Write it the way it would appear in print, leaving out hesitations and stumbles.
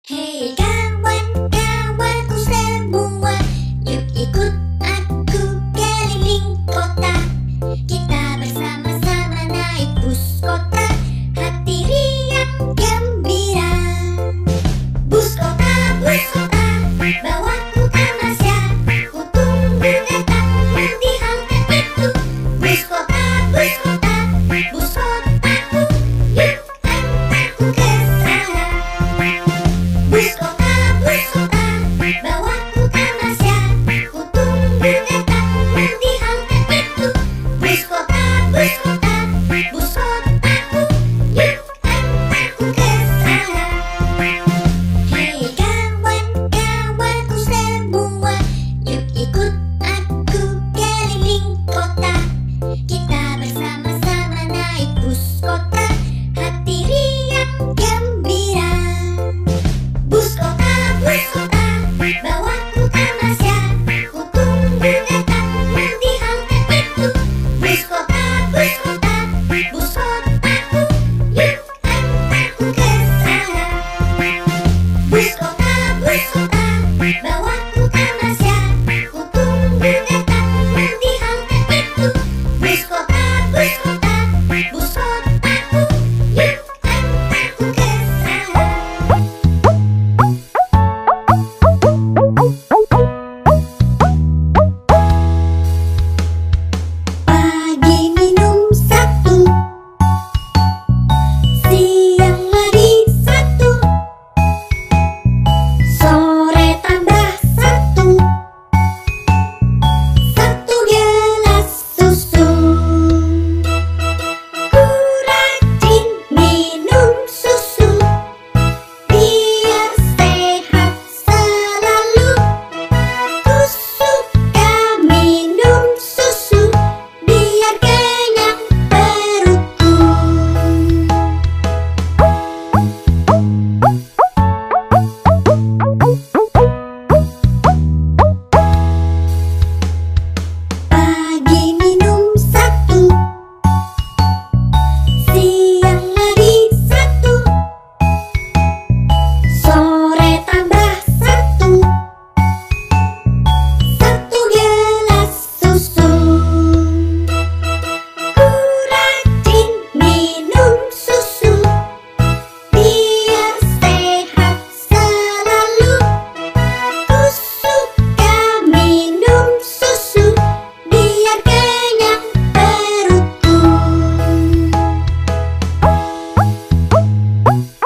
Hei kawan-kawanku semua, yuk ikut aku keliling kota. Kita bersama-sama naik bus kota, hati riang gembira. Bus kota, bawa ku tamasya, ku tunggu datang di halte itu. Bus kota, bus kotaku, yuk antarku ke sana. Bus kota, bawa ku tamasya, ku tunggu datang di halte itu. Bus kota, bus kotaku, yuk antarku ke sana. Hei kawan-kawanku semua, yuk ikut aku keliling kota. Kita bersama-sama naik bus kota, hati riang gembira. Bus kota, bawa ku tamasya, ku tunggu datang di halte itu. Bus kota, bus kotaku, yuk antarku ke sana. Bus kota, bawa ku tamasya, ku tunggu datang di halte itu. Bus kota, bus kotaku, yuk antarku ke sana. Pagi minum satu, siang lagi satu, sore tambah satu, satu gelas susu. Ku rajin minum susu, biar sehat selalu. Ku suka minum susu, biar kenyang perutku. Pagi minum satu, siang lagi satu, sore tambah satu, satu gelas susu. Ku rajin minum susu, biar sehat selalu. Ku suka minum susu, biar kenyang perutku.